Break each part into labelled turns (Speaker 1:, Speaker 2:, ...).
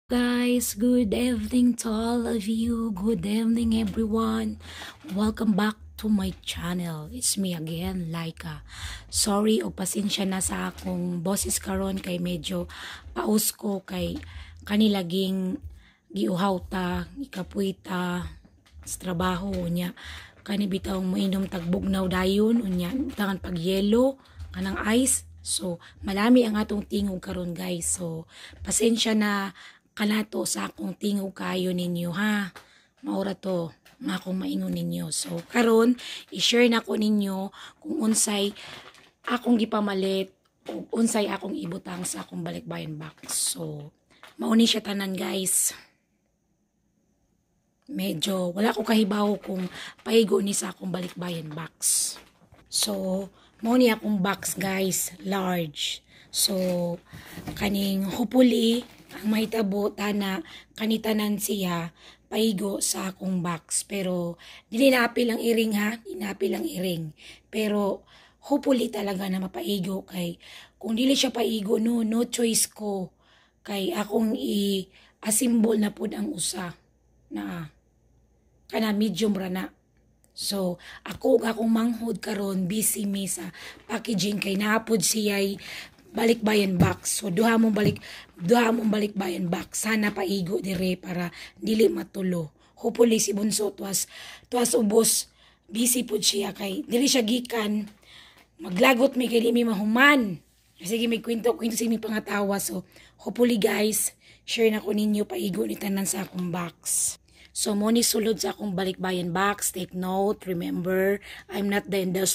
Speaker 1: Guys, good evening to all of you. Good evening everyone. Welcome back to my channel. It's me again, Lyka. Sorry o pasensya na sa akong boses karon kay medyo paus ko kay kanilaging giuhaw ta, ikapuy ta sa trabaho niya. Kani bitaw mainom tagbugnaw dayon unya tangan pag yelo kanang ice. So malami ang atong tingog karon guys. So pasensya na kanato sa akong tingog kayo ninyo ha. Maura to nga akong maingon ninyo. So karon i-share na ko ninyo kung unsay akong gipamalit o unsay akong ibutang sa akong balikbayan box. So mauni siya tanan guys. Medyo wala ko kahibaw kung paigo ni sa akong balikbayan box. So mao ni akong box guys, large. So kaning hopefully ang mahitabo na kanitanan siya paigo sa akong box. Pero dili naapil ang iring ha, inapil ang iring. Pero hopefully talaga na mapaigo kay kung dili siya paigo no choice ko kay akong i-assemble na pud ang usa na kana medium ra na. So ako akong manghod karon busy mi sa packaging kay naapod siya'y balikbayan box. So duha mong balikbayan box. Sana paigo dire para dili matulo. Hopefully si Bunso tuwas ubos. Busy pud siya kay dili siya gikan. Maglagot mi kay di mi mahuman. Sige may kwento sa mi pangatawa. So hopefully guys, share na ko ninyo paigo ni tanan sa akong box. So mo ni sulod sa akong balikbayan box. Take note, remember, I'm not the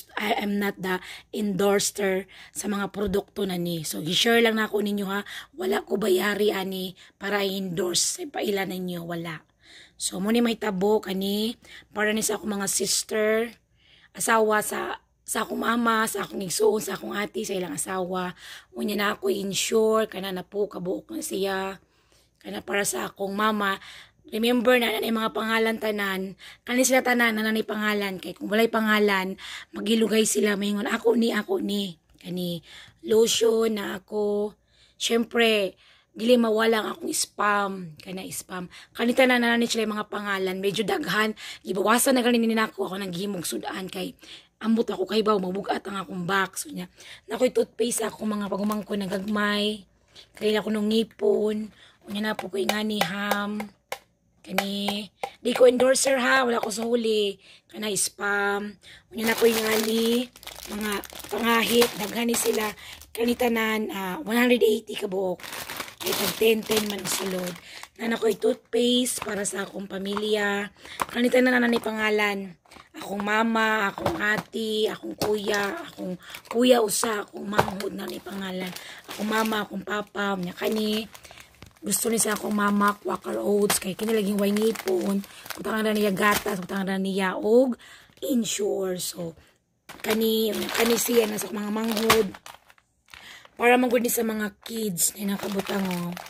Speaker 1: endorser sa mga produkto na ni. So i-share lang na ako ninyo ha. Wala ko bayari ani para i-endorse sa pailan ninyo, wala. So mo ni may tabo kani para ni sa akong mga sister, asawa sa akong mama, sa akong igsuon, sa akong ati, sa ilang asawa. Unya na ako insure kana na po kabuok na siya. Kana para sa akong mama. Remember na nanay mga pangalan tanan, kani sila tanan na nanay pangalan kay kung walay pangalan magilugay sila maingon ako ni kani lotion na ako. Syempre dili mawala ang akong spam kani tanan na nanay sila mga pangalan medyo daghan gibawasan na ganin nako ako nang gihimog sudan kay ambot ako kay baw mabugat ang akong box nya nakoy toothpaste ako mga pagumangko na gagmay kay ako nung ngipon unya na po ko ingani ham. Kani, di ko endorser ha, wala ko sa huli. Kana spam. Unya na ko ingani, mga pangahit, daghani sila. Kanitanan, 180 kabuok. Kaya 10 man sulod. Nana ko toothpaste para sa akong pamilya. Kanitanan na nanay pangalan. Akong mama, akong ati, akong kuya usa, akong manghod na nanay pangalan. Akong mama, akong papa, nya kani. Gusto ni sa akong mama, Quaker Oats, kay kinilaging way ngipon, kutangan na niya gatas, kutangan na niya og insure. So, kani siya na sa mga manghod, para manggod ni sa mga kids, na nakabutang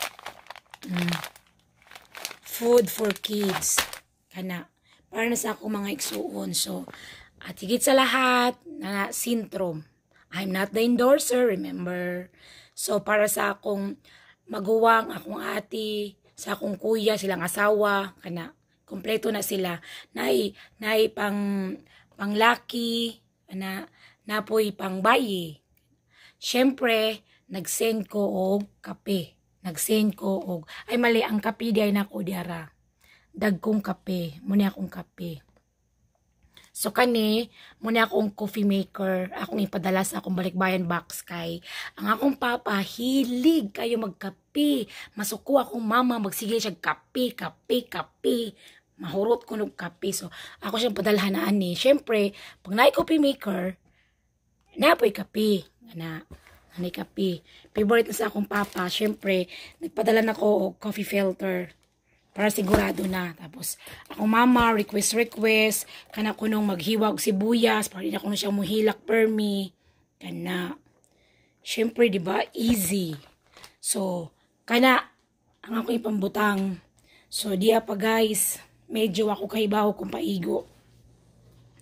Speaker 1: food for kids, kana, para na sa akong mga igsuon. So, at higit sa lahat, na syndrome. I'm not the endorser, remember? So, para sa akong maguwang akong ati, sa akong kuya, silang asawa, kana, kompleto na sila. Nay panglaki, napoy pang bayi. Syempre, nag-send ko og kape. Ay mali, ang kape di ay nako diara. Dagkong kape, muna akong kape. So kani, muna akong coffee maker, akong ipadala sa akong balikbayan box kay ang akong papa hilig kayo magkape. Masuko akong mama magsige siya kape. Mahurot ko ng kape. So ako siyang padalhan na ani. Syempre, pag naay coffee maker, napoy kape. Nanay kape. Favorite na sa akong papa. Syempre, nagpadala na ko og coffee filter. Para sigurado na. Tapos, akong mama, request, kana ko nung maghiwag sibuyas, para din ako na siyang muhilak per me. Kana. Siyempre, di ba easy. So, kana, ang ako ipambutang. So, diya pa guys, medyo ako kahibaw kung paigo.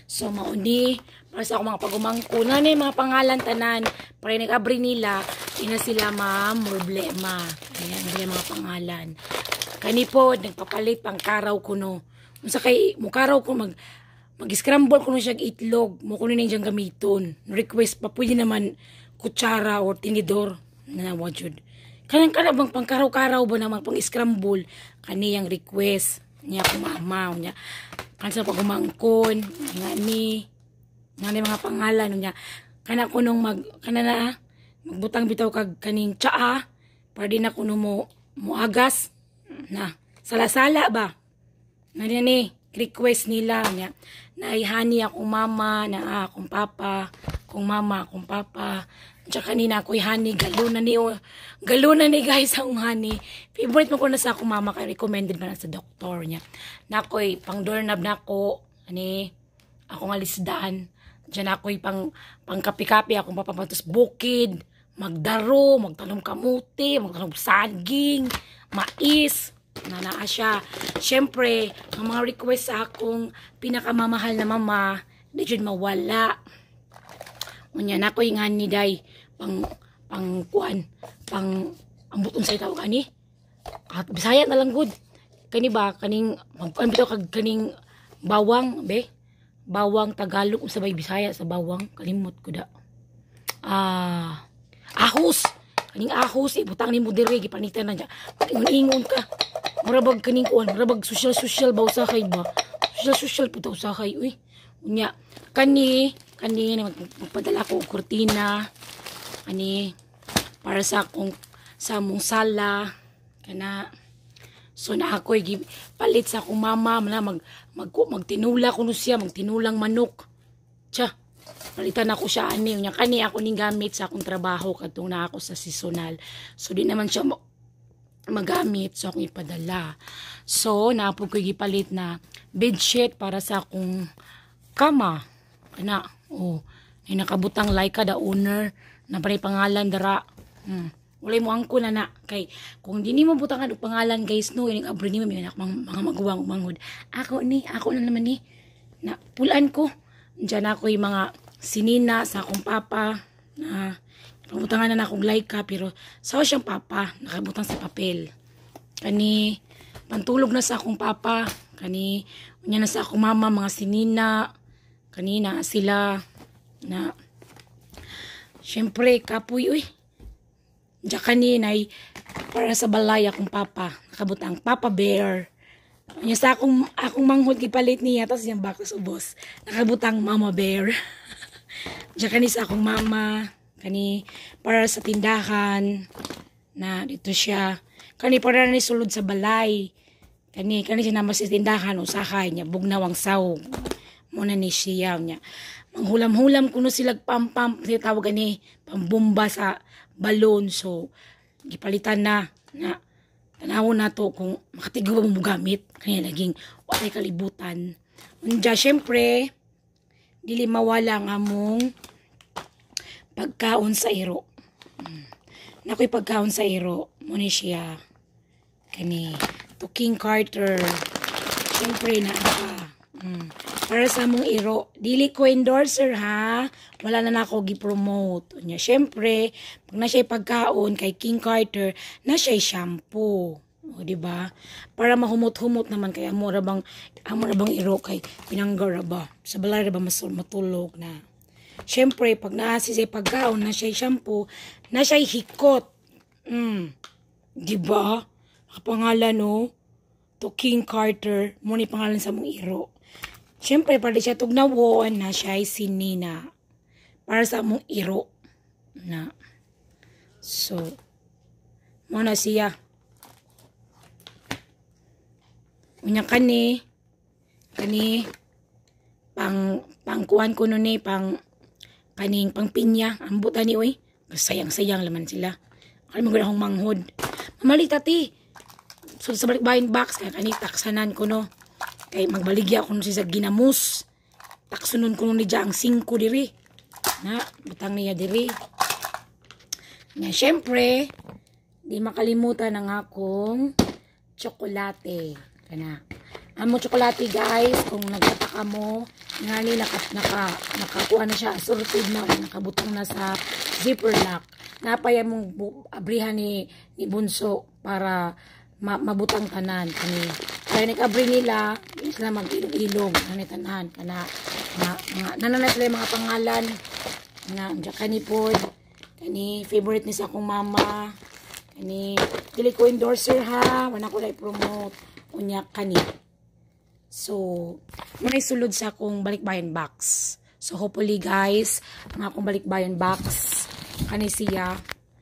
Speaker 1: So mauni para sa akong mga pagumangko na ni mga pangalan tanan para nag-abri nila ina sila ma'am problema. Ayan mga pangalan. Kani po nagpapalit pang karaw kuno. Unsa kay mo karaw ko mag-scramble kuno siya itlog mo kuno ning gamiton. Request pa pwede naman kutsara or tinidor na wajud. Kanang bang pangkaraw-karaw ba naman pang-scramble kaniyang request niya ko mama niya. Kansa pagumangkon ngani mga pangalan niya kana kunong magbutang bitaw kag kaning tsaa para di na kuno mo agas na sala-sala ba na ni request nila niya na ihani akong mama na akong papa kung mama akong papa tsaka kanina ako ihani galuna ni guys ang honey favorite mo ko na sa akong mama kay recommended na sa doktor niya na ako'y pang doorknob na ako ani ako nga lisdaan dyan ako'y pang kapi-kapi akong papapatos bukid magdaro magtanom kamuti magtanom saging mais na naa siya syempre ang mga request sa akong pinakamamahal na mama di jud mawala unya na ako'y ngani day pang kuan pang ambuton sa tawag ani at Bisaya na lang good kani ba kaning magkuan bitaw kag kaning bawang be bawang Tagalog sa bay Bisaya sa bawang kalimot ko da ahos kaning ahos ibutang nimo diri gipanitan na dya ingon ka murabag kaning kuan murabag social ba usakay ba social puta usakay uy unya kani magpadala ko kurtina ani para sa akong sa mong sala kana so na ako'y palit sa akong mama na magtinula ko no siya magtinulang manok tsa palitan ako siya ani unya kani ako ning gamit sa akong trabaho kadtong na ako sa seasonal so di naman siya magamit so akong ipadala so naapod ko gipalit na bedsheet para sa akong kama kana ay nakabutang Lyka the owner na panay pangalan dara walay mo angko na kay kung di mo butangan og pangalan guys no ining abri nimo mga maguwang mangod ako na naman ni na pulan ko diyan ako yung mga sinina sa akong papa na pabutangan na akong Lyka pero sa siyang papa nakabutang sa papel kani pantulog na sa akong papa kani unya na sa akong mama mga sinina kanina sila na syempre kapoy uy diya kaninay para sa balay akong papa nakabutang Papa Bear unya sa akong manghod gipalit niya tapos yung bakas ubos nakabutang Mama Bear diya kani sa akong mama kani para sa tindahan na dito siya kani para ni sulod sa balay kani siya naman sa tindahan usahay niya bugnawang sawog muna ni siya niya manghulam-hulam kuno sila pam-pam tawag ani pambomba sa balon so gipalitan na tanawon na to kung makatigo ba mo gamit kaya naging walay kalibutan unya syempre dili mawala ang among pagkaon sa iro nakoy pagkaon sa iro mo ni siya kani to King Carter syempre na para sa mong iro dili ko endorser ha wala na nako gi-promote unya syempre pag na siya pagkaon kay King Carter na siya shampoo o di ba para mahumot-humot naman kay amo ra bang iro kay pinanggara ba sa balay ra ba matulog na syempre pag naasi siya pagkaon na siya shampoo na siya hikot di ba pangalan no to King Carter mo ni pangalan sa mong iro syempre para siya tugnawon na siya sinina para sa mong iro na so mo na siya unya kani pangkuan ko nun kaning pangpinya ambot ani oy sayang laman sila kani mo gudahong manghod mamalit ati so sa balik Bayan box kani taksanan ko no kay magbaligya ko nun siya ginamos taksunon ko nun ni ang 5 diri na butang niya diri nga syempre di makalimutan ang akong tsokolate kana Amo tsokolate guys, kung nagtataka mo, ngali nakakuha na siya, assorted na, nakabutang na sa zipper lock. Napaya mong abrihan ni Bunso para mabutang tanan kani. Kaya nag-abri nila, hindi sila mag-ilog-ilog, kani tanan, nanana sila yung mga pangalan, na kani pod, kani favorite ni sa akong mama, kani, dili ko endorser ha, wala ko na i-promote, unya kani. So, muna sulod sa akong balikbayan box. So, hopefully guys, ang akong balikbayan box, kani siya,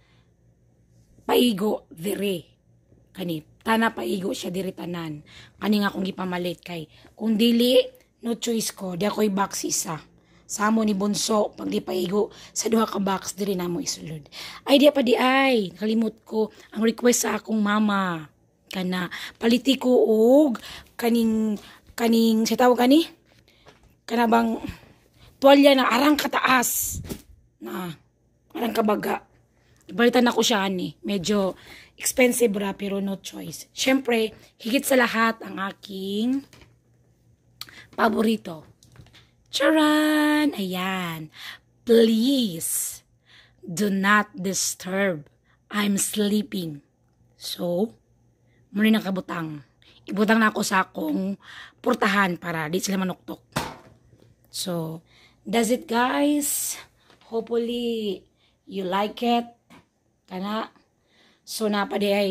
Speaker 1: paigo, dire. Kani, tana paigo siya, dire tanan. Kani nga akong gipamalit kay, kung dili, no choice ko, di ako'y box isa. Samo ni Bunso, pag di paigo, sa duha ka box, dire na mo isulod. Ay, di pa di ay, kalimut ko, ang request sa akong mama, kana, paliti ko og, kaning, sa tawag kani, kanabang, tuwalya na arang kataas, na, arang kabaga. Ibalitan ako siya ani, medyo expensive ra, pero no choice. Syempre, higit sa lahat, ang aking paborito. Charan! Ayan. Please, do not disturb. I'm sleeping. So, muli na kabutang. Ibutang na ako sa akong purtahan para di sila manuktok. So, that's it guys. Hopefully, you like it. Kana. So, napadi ay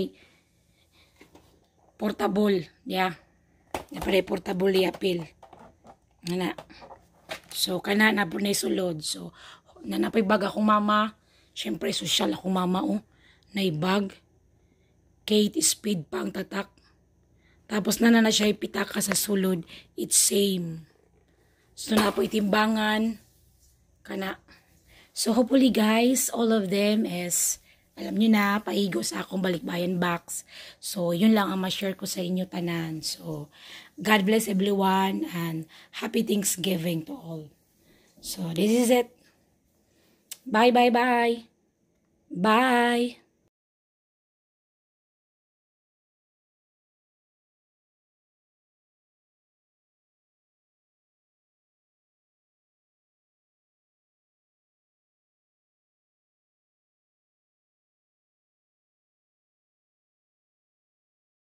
Speaker 1: portable. Yeah. Napadi portable i-appeal. Kana. So, kana napod na isulod. So, nanapay bag akong mama. Siyempre, social akong mama. Oh. Naibag. Kate speed pa ang tatak. Tapos na siya ipitaka sa sulod. It's same. So, na po itimbangan. Kana. So, hopefully guys, all of them is, alam nyo na, paigo sa akong balikbayan box. So, yun lang ang ma-share ko sa inyo tanan. So, God bless everyone and happy Thanksgiving to all. So, this is it. Bye, bye, bye. Bye.